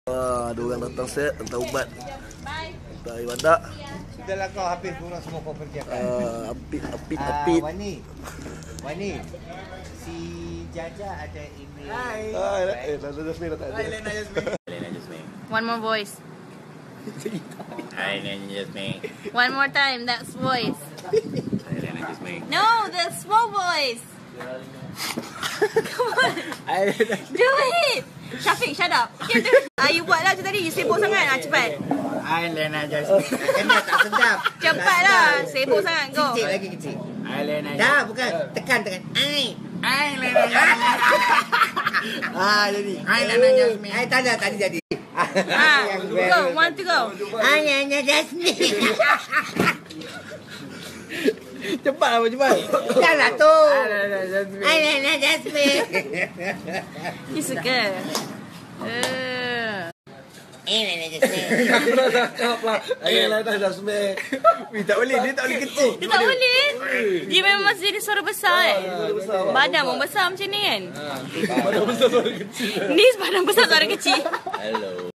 Ada orang datang set, hantar ubat. Hantar ibadah. Sudahlah kau habis orang semua kau pergi apa? Apit. Wani. Si Jaja ada email. Hai. Lena Jasmine tak ada. Lena Jasmine. One more voice. Hi, Lena Jasmine. One more time, that voice. Hi, Lena Jasmine. No, the small voice. Come on. Do it. Syafiq, shut up. Okay, do it. You buat lah macam tadi. You sibuk sangat. Cepat. Hi, Lena Jasmine. Kena tak sedap. Cepatlah. Sibuk sangat kau. Kecil lagi kecil. Hi, Lena. Dah bukan tekan. Hi, Lena Jasmine. Jadi. Hi, Lena Jasmine. Tadi jadi. Go. One to go. Hai Lena Jasmine. Cepat. Janganlah tu. Hai Lena Jasmine. You suka. Lena Jasmine. Dah cakap lah. Lena Jasmine. Tak boleh, dia tak boleh kecil. Dia tak boleh. Dia memang masih jadi suara besar Badan pun besar macam ni kan. Badan besar suara kecil. Ni badan besar suara kecil. Hello.